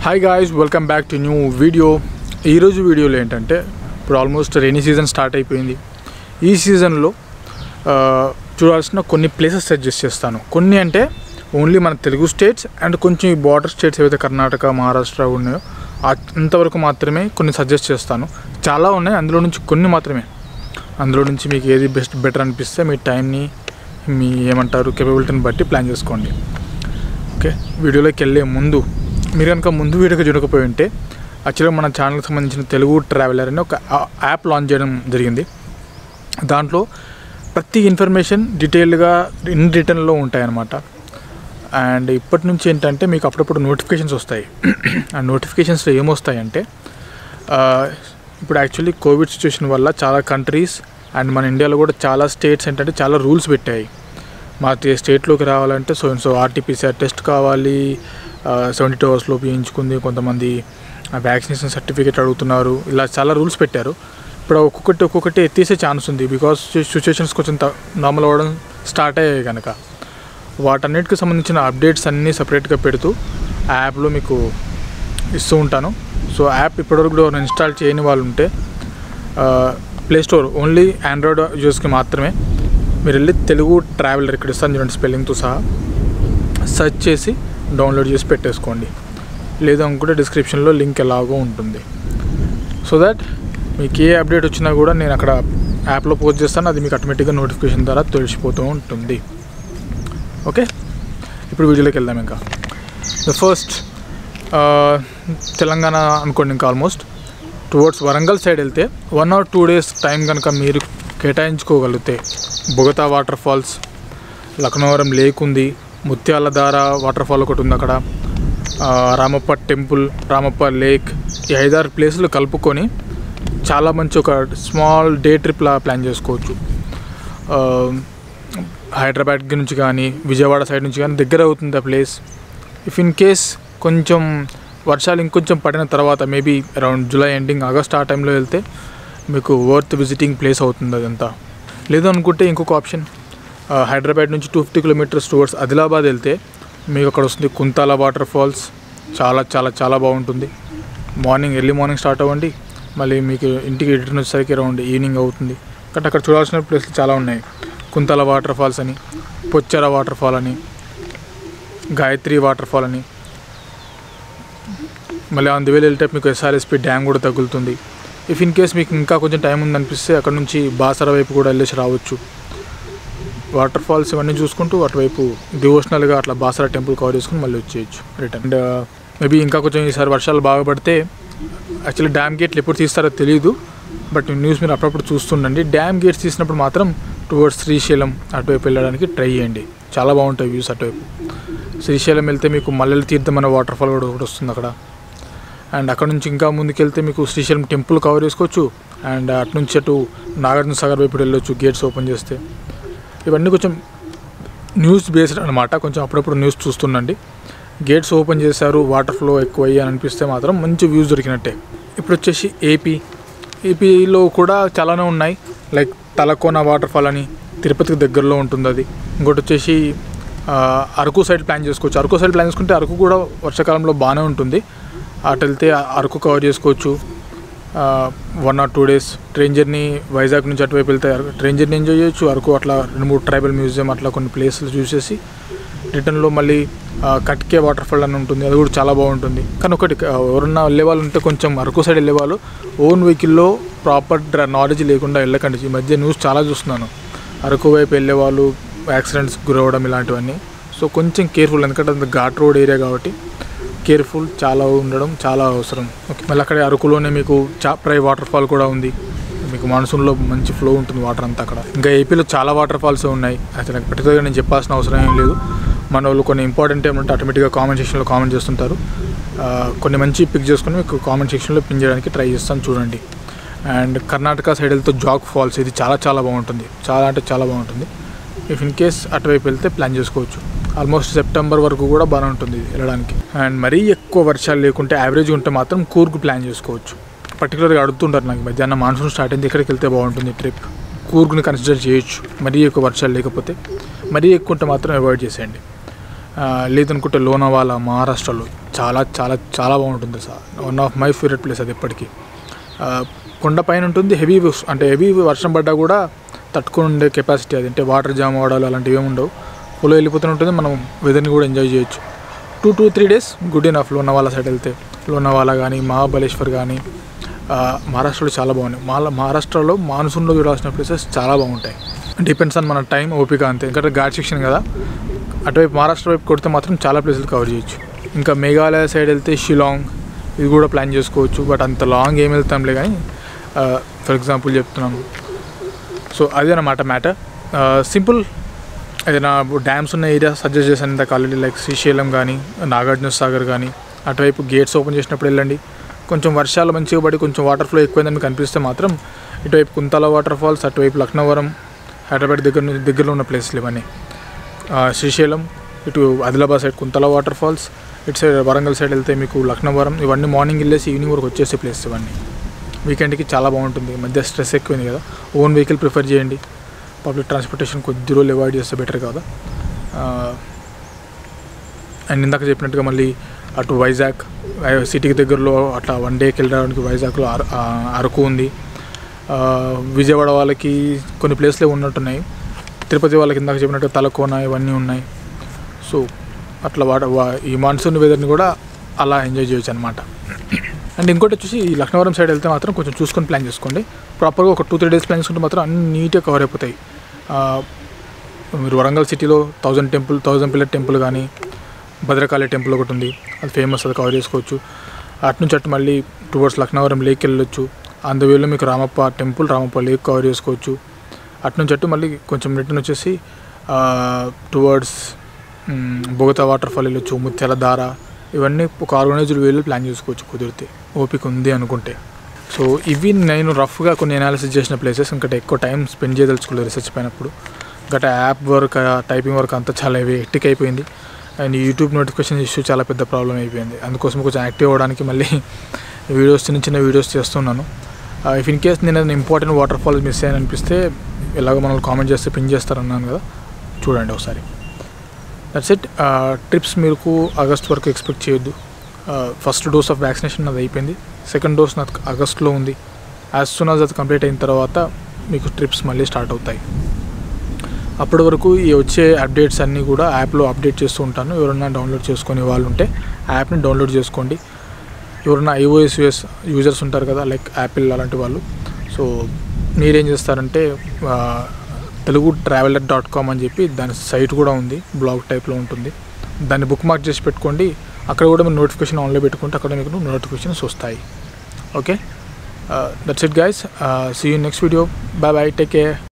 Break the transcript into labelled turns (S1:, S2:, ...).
S1: Hi guys, welcome back to new video. ఈరోజు వీడియోలో ఏంటంటే ఇప్పుడు ఆల్మోస్ట్ రెయినీ సీజన్ స్టార్ట్ అయిపోయింది. ఈ సీజన్లో చూడాల్సిన కొన్ని ప్లేసెస్ సజెస్ట్ చేస్తాను. కొన్ని అంటే ఓన్లీ మన తెలుగు స్టేట్స్ అండ్ కొంచెం ఈ బార్డర్ స్టేట్స్ ఏవైతే కర్ణాటక, మహారాష్ట్ర ఉన్నాయో అంతవరకు మాత్రమే కొన్ని సజెస్ట్ చేస్తాను. చాలా ఉన్నాయి, అందులో నుంచి కొన్ని మాత్రమే. అందులో నుంచి మీకు ఏది బెటర్ అనిపిస్తే మీ టైంని మీ కేపబిలిటీని బట్టి ప్లాన్ చేసుకోండి. ఓకే, వీడియోలోకి వెళ్ళే ముందు మీరు కనుక ముందు వీడియోకి చూడకపోయి ఉంటే యాక్చువల్గా మన ఛానల్కి సంబంధించిన తెలుగు ట్రావెలర్ అని ఒక యాప్ లాంచ్ చేయడం జరిగింది. దాంట్లో ప్రతి ఇన్ఫర్మేషన్ డీటెయిల్గా ఇన్ రిటర్న్లో ఉంటాయన్నమాట. అండ్ ఇప్పటి నుంచి ఏంటంటే మీకు అప్పుడప్పుడు నోటిఫికేషన్స్ వస్తాయి. ఆ నోటిఫికేషన్స్లో ఏమొస్తాయంటే ఇప్పుడు యాక్చువల్లీ కోవిడ్ సిచ్యువేషన్ వల్ల చాలా కంట్రీస్ అండ్ మన ఇండియాలో కూడా చాలా స్టేట్స్ ఏంటంటే చాలా రూల్స్ పెట్టాయి. మా స్టేట్లోకి రావాలంటే సో ఆర్టీపీసీఆర్ టెస్ట్ కావాలి, 72 hours లోపు వేయించుకుంది, కొంతమంది వ్యాక్సినేషన్ సర్టిఫికేట్ అడుగుతున్నారు. ఇలా చాలా రూల్స్ పెట్టారు. ఇప్పుడు ఒక్కొక్కటి ఎత్తేసే ఛాన్స్ ఉంది. బికాస్ సిచ్యువేషన్స్ కొంచెం నార్మల్ అవ్వడం స్టార్ట్ అయ్యాయి కనుక వాటన్నిటికి సంబంధించిన అప్డేట్స్ అన్నీ సపరేట్గా పెడుతూ ఆ యాప్లో మీకు ఇస్తూ ఉంటాను. సో యాప్ ఇప్పటివరకు కూడా ఇన్స్టాల్ చేయని వాళ్ళు ఉంటే ప్లే స్టోర్ ఓన్లీ ఆండ్రాయిడ్ యూజర్స్కి మాత్రమే మీరు వెళ్ళి తెలుగు ట్రావెలర్ ఇక్కడ ఇస్తాను చూడండి, స్పెల్లింగ్తో సహా సెర్చ్ చేసి డౌన్లోడ్ చేసి పెట్టేసుకోండి. లేదా అనుకుంటే డిస్క్రిప్షన్లో లింక్ ఎలాగో ఉంటుంది. సో దట్ మీకు ఏ అప్డేట్ వచ్చినా కూడా నేను అక్కడ యాప్లో పోస్ట్ చేస్తాను, అది మీకు ఆటోమేటిక్గా నోటిఫికేషన్ ద్వారా తెలిసిపోతూ ఉంటుంది. ఓకే, ఇప్పుడు వీడియోలోకి వెళ్దాం. ఇంకా ద ఫస్ట్ తెలంగాణ అనుకోండి. ఇంకా ఆల్మోస్ట్ టువర్డ్స్ వరంగల్ సైడ్ వెళ్తే 1 or 2 days టైం కనుక మీరు కేటాయించుకోగలిగితే Bogatha water falls, Laknavaram lake ఉంది, ముత్యాల దార వాటర్ ఫాల్ ఒకటి ఉంది అక్కడ, రామప్ప టెంపుల్, రామప్ప లేక్, ఈ 5-6 ప్లేసులు కలుపుకొని చాలా మంచి ఒక స్మాల్ డే ట్రిప్లా ప్లాన్ చేసుకోవచ్చు. హైదరాబాద్ నుంచి కానీ విజయవాడ సైడ్ నుంచి కానీ దగ్గర అవుతుంది ఆ ప్లేస్. ఇఫ్ ఇన్ కేస్ కొంచెం వర్షాలు ఇంకొంచెం పడిన తర్వాత మేబీ అరౌండ్ జూలై ఎండింగ్, ఆగస్ట్ ఆ టైంలో వెళ్తే మీకు వర్త్ విజిటింగ్ ప్లేస్ అవుతుంది అదంతా. లేదు అనుకుంటే ఇంకొక ఆప్షన్, హైదరాబాద్ నుంచి 250 kilometers టువర్డ్స్ ఆదిలాబాద్ వెళ్తే మీకు అక్కడ వస్తుంది కుంతాల వాటర్ ఫాల్స్. చాలా చాలా చాలా బాగుంటుంది. ఎర్లీ మార్నింగ్ స్టార్ట్ అవ్వండి, మళ్ళీ మీకు ఇంటికి రిటర్న్ వచ్చేసరికి అరౌండ్ ఈవినింగ్ అవుతుంది. కాబట్టి అక్కడ చూడాల్సిన ప్లేస్లు చాలా ఉన్నాయి. కుంతాల వాటర్ ఫాల్స్ అని, పొచ్చెర వాటర్ ఫాల్ అని, గాయత్రి వాటర్ ఫాల్ అని, మళ్ళీ అందువేళ వెళ్తే మీకు ఎస్ఆర్ఎస్పి డ్యామ్ కూడా తగులుతుంది. ఇఫ్ ఇన్ కేస్ మీకు ఇంకా కొంచెం టైం ఉందనిపిస్తే అక్కడ నుంచి బాసర వైపు కూడా వెళ్ళేసి రావచ్చు. వాటర్ ఫాల్స్ ఇవన్నీ చూసుకుంటూ అటువైపు డివోషనల్గా అట్లా బాసర టెంపుల్ కవర్ చేసుకుని మళ్ళీ వచ్చేయచ్చు రిటర్న్. అండ్ మేబీ ఇంకా కొంచెం ఈసారి వర్షాలు బాగా పడితే యాక్చువల్లీ డ్యామ్ గేట్లు ఎప్పుడు తీస్తారో తెలియదు, బట్ న్యూస్ మీరు అప్పుడప్పుడు చూస్తుండండి. డ్యామ్ గేట్స్ తీసినప్పుడు మాత్రం టువర్డ్స్ శ్రీశైలం అటువైపు వెళ్ళడానికి ట్రై చేయండి. చాలా బాగుంటాయి వ్యూస్ అటువైపు. శ్రీశైలం వెళ్తే మీకు మల్లెల తీర్థం అనే వాటర్ ఫాల్ కూడా ఒకటి వస్తుంది అక్కడ. అండ్ అక్కడ నుంచి ఇంకా ముందుకెళ్తే మీకు శ్రీశైలం టెంపుల్ కవర్ చేసుకోవచ్చు. అండ్ అటు నుంచి అటు నాగార్జున సాగర్ వైపు వెళ్ళొచ్చు గేట్స్ ఓపెన్ చేస్తే. ఇవన్నీ కొంచెం న్యూస్ బేస్డ్ అనమాట. కొంచెం అప్పుడప్పుడు న్యూస్ చూస్తుండండి. గేట్స్ ఓపెన్ చేశారు, వాటర్ ఫ్లో ఎక్కువ అయ్యి అని అనిపిస్తే మాత్రం మంచి వ్యూస్ దొరికినట్టే. ఇప్పుడు వచ్చేసి ఏపీలో కూడా చాలానే ఉన్నాయి. లైక్ తలకోన వాటర్ ఫాల్ అని తిరుపతికి దగ్గరలో ఉంటుంది అది. ఇంకోటి వచ్చేసి అరకు సైడ్ ప్లాన్ చేసుకోవచ్చు. అరకు సైడ్ ప్లాన్ చేసుకుంటే అరకు కూడా వర్షాకాలంలో బాగానే ఉంటుంది. అటు వెళ్తే అరకు కవర్ చేసుకోవచ్చు. 1 or 2 days train journey Vizag నుంచి అటువైపు వెళ్తే ట్రైన్ జర్నీ ఎంజాయ్ చేయొచ్చు. అరకు అట్లా 2-3 ట్రైబల్ మ్యూజియం అట్లా కొన్ని ప్లేసులు చూసేసి రిటర్న్లో మళ్ళీ కట్కే వాటర్ ఫాల్ అని ఉంటుంది, అది కూడా చాలా బాగుంటుంది. కానీ ఒకటి, ఎవరన్నా వెళ్ళేవాళ్ళు ఉంటే కొంచెం అరకు సైడ్ వెళ్ళేవాళ్ళు ఓన్ వెహికల్లో ప్రాపర్ నాలెడ్జ్ లేకుండా వెళ్ళకండి. ఈ మధ్య న్యూస్ చాలా చూస్తున్నాను, అరకు వైపు వెళ్ళేవాళ్ళు యాక్సిడెంట్స్ గురవడం ఇలాంటివన్నీ. సో కొంచెం కేర్ఫుల్, ఎందుకంటే అది ఘాట్ రోడ్ ఏరియా కాబట్టి కేర్ఫుల్ చాలా ఉండడం చాలా అవసరం. ఓకే, మళ్ళీ అక్కడ అరకులోనే మీకు చాప్రాయి వాటర్ ఫాల్ కూడా ఉంది. మీకు మాన్సూన్లో మంచి ఫ్లో ఉంటుంది వాటర్ అంతా అక్కడ. ఇంకా ఏపీలో చాలా వాటర్ ఫాల్స్ ఉన్నాయి. అయితే నాకు పర్టికులర్గా నేను చెప్పాల్సిన అవసరం ఏం లేదు. మన వాళ్ళు కొన్ని ఇంపార్టెంట్ ఏమంటే ఆటోమేటిక్గా కామెంట్ సెక్షన్లో కామెంట్ చేస్తుంటారు. కొన్ని మంచి పిక్ చేసుకుని మీకు కామెంట్ సెక్షన్లో పిన్ చేయడానికి ట్రై చేస్తాను, చూడండి. అండ్ కర్ణాటక సైడ్ వెళ్తే జాగ్ ఫాల్స్, ఇది చాలా చాలా బాగుంటుంది. చాలా అంటే చాలా బాగుంటుంది. ఇఫ్ ఇన్ కేస్ అటువైపు వెళ్తే ప్లాన్ చేసుకోవచ్చు. ఆల్మోస్ట్ సెప్టెంబర్ వరకు కూడా బాగానే ఉంటుంది వెళ్ళడానికి. అండ్ మరీ ఎక్కువ వర్షాలు లేకుంటే యావరేజ్ ఉంటే మాత్రం కూర్గు ప్లాన్ చేసుకోవచ్చు. పర్టికులర్గా అడుగుతుంటారు నాకు, మధ్యాహ్నం మాన్సూన్ స్టార్ట్ అయింది, ఎక్కడికి వెళ్తే బాగుంటుంది ట్రిప్. కూర్గుని కన్సిడర్ చేయొచ్చు మరీ ఎక్కువ వర్షాలు లేకపోతే. మరీ ఎక్కువ ఉంటే మాత్రం అవాయిడ్ చేసేయండి. లేదనుకుంటే లోనావాలా మహారాష్ట్రలో చాలా చాలా చాలా బాగుంటుంది sir. One of my favourite place అది ఎప్పటికీ. కొండ పైన ఉంటుంది, హెవీ వర్షం పడ్డా కూడా తట్టుకుని ఉండే కెపాసిటీ అది. అంటే వాటర్ జామ్ అవడాలు అలాంటివి ఏమి ఉండవు. ఫ్లో వెళ్ళిపోతూ ఉంటుంది, మనం వెదర్ని కూడా ఎంజాయ్ చేయొచ్చు. 2 to 3 days good enough. Lonavala side వెళ్తే లోనావాలా కానీ మహాబలేశ్వర్ కానీ మహారాష్ట్రలో చాలా బాగున్నాయి. మహారాష్ట్రలో మాన్సూన్లో చూడాల్సిన ప్లేసెస్ చాలా బాగుంటాయి. డిపెండ్స్ ఆన్ మన టైం, ఓపిక అంతే. ఎందుకంటే ఘాట్ సెక్షన్ కదా, అటువైపు మహారాష్ట్ర వైపు కొడితే మాత్రం చాలా ప్లేసులు కవర్ చేయొచ్చు. ఇంకా మేఘాలయ సైడ్ వెళ్తే షిలాంగ్, ఇది కూడా ప్లాన్ చేసుకోవచ్చు. బట్ అంత లాంగ్ ఏం వెళ్తాంలే కానీ ఫర్ ఎగ్జాంపుల్ చెప్తున్నాను. సో అదే అన్నమాట మ్యాటర్. సింపుల్. ఏదైనా డ్యామ్స్ ఉన్న ఏరియా సజెస్ట్ చేశాను ఇందాక ఆల్రెడీ, లైక్ శ్రీశైలం కానీ నాగార్జున సాగర్ కానీ. అటువైపు గేట్స్ ఓపెన్ చేసినప్పుడు వెళ్ళండి. కొంచెం వర్షాలు మంచిగా పడి కొంచెం వాటర్ ఫ్లో ఎక్కువైందని మీకు అనిపిస్తే మాత్రం ఇటువైపు కుంతల వాటర్ ఫాల్స్, అటువైపు లక్నవరం, హైదరాబాద్ దగ్గరలో ఉన్న ప్లేస్లు ఇవన్నీ. శ్రీశైలం, ఇటు Adilabad side Kuntala water falls, ఇటు సైడ్ వరంగల్ సైడ్ వెళ్తే మీకు లక్నవరం. ఇవన్నీ మార్నింగ్ వెళ్ళేసి ఈవినింగ్ వరకు వచ్చేసే ప్లేస్ ఇవన్నీ. వీకెండ్కి చాలా బాగుంటుంది. మధ్య స్ట్రెస్ ఎక్కువైంది కదా, ఓన్ వెహికల్ ప్రిఫర్ చేయండి. పబ్లిక్ ట్రాన్స్పోర్టేషన్ కొద్ది రోజులు అవాయిడ్ చేస్తే బెటర్ కదా. అండ్ ఇందాక చెప్పినట్టుగా మళ్ళీ అటు వైజాగ్ సిటీకి దగ్గరలో అట్లా 1 dayకి వెళ్ళడానికి వైజాగ్లో అరకు ఉంది. విజయవాడ వాళ్ళకి కొన్ని ప్లేస్లే ఉన్నట్టున్నాయి. తిరుపతి వాళ్ళకి ఇందాక చెప్పినట్టు తలకోన ఇవన్నీ ఉన్నాయి. సో అట్లా ఈ మాన్సూన్ వెదర్ని కూడా అలా ఎంజాయ్ చేయొచ్చు అనమాట. అండ్ ఇంకోటి వచ్చేసి ఈ లక్నవరం సైడ్ వెళ్తే మాత్రం కొంచెం చూసుకొని ప్లాన్ చేసుకోండి. ప్రాపర్గా ఒక 2-3 days ప్లాన్ చేసుకుంటే మాత్రం అన్ని నీట్గా కవర్ అయిపోతాయి. మీరు వరంగల్ సిటీలో 1000 పిల్లర్ టెంపుల్ కానీ, భద్రకాళి టెంపుల్ ఒకటి ఉంది, అది ఫేమస్, అది కవర్ చేసుకోవచ్చు. అటు నుంచి అటు మళ్ళీ టువర్డ్స్ లక్నవరం లేక్ వెళ్ళొచ్చు. ఆన్ ద వేలో మీకు Ramappa temple, Ramappa lake cover చేసుకోవచ్చు. అటు నుంచి అటు మళ్ళీ కొంచెం రిటర్న్ వచ్చేసి టువర్డ్స్ బొగతా వాటర్ ఫాల్ వెళ్ళొచ్చు, ముత్యాల దార. ఇవన్నీ ఒక ఆర్గనైజ్డ్ వేలో ప్లాన్ చేసుకోవచ్చు కుదిరితే, ఓపిక ఉంది అనుకుంటే. సో ఇవి నేను రఫ్గా కొన్ని అనాలిసిస్ చేసిన ప్లేసెస్. ఇంకా ఎక్కువ టైం స్పెండ్ చేయదలుచుకోలేదు రీసెర్చ్ పైనప్పుడు. గట్రా యాప్ వర్క్, టైపింగ్ వర్క్ అంతా చాలా హెక్టిక్ అయిపోయింది. అండ్ యూట్యూబ్ నోటిఫికేషన్ ఇష్యూ చాలా పెద్ద ప్రాబ్లం అయిపోయింది. అందుకోసం కొంచెం యాక్టివ్ అవ్వడానికి మళ్ళీ చిన్న వీడియోస్ చేస్తున్నాను. ఇఫ్ ఇన్ కేస్ నేను ఇంపార్టెంట్ వాటర్ ఫాల్స్ మిస్ అయ్యాను అనిపిస్తే ఎలాగో మనల్ని కామెంట్ చేస్తే పిన్ చేస్తారన్నాను కదా, చూడండి ఒకసారి. That's it. ట్రిప్స్ మీకు ఆగస్ట్ వరకు ఎక్స్పెక్ట్ చేయొద్దు. ఫస్ట్ డోస్ ఆఫ్ వ్యాక్సినేషన్ అది అయిపోయింది, సెకండ్ డోస్ నాకు ఆగస్ట్లో ఉంది. యాజ్ సూన్ యాజ్ అది కంప్లీట్ అయిన తర్వాత మీకు ట్రిప్స్ మళ్ళీ స్టార్ట్ అవుతాయి. అప్పటి వరకు ఈ వచ్చే అప్డేట్స్ అన్నీ కూడా యాప్లో అప్డేట్ చేస్తూ ఉంటాను. ఎవరైనా డౌన్లోడ్ చేసుకునే వాళ్ళు ఉంటే యాప్ని డౌన్లోడ్ చేసుకోండి. ఎవరైనా iOS యూజర్స్ ఉంటారు కదా, లైక్ యాపిల్ అలాంటి వాళ్ళు. సో మీరేం చేస్తారంటే telugutraveler.com అని చెప్పి దాని సైట్ కూడా ఉంది, బ్లాగ్ టైప్లో ఉంటుంది. దాన్ని బుక్ మార్క్ చేసి పెట్టుకోండి. అక్కడ కూడా మీరు నోటిఫికేషన్ ఆన్లో పెట్టుకుంటే అక్కడ మీకు నోటిఫికేషన్స్ వస్తాయి. Okay, that's it guys. See you next video. Bye bye, take care.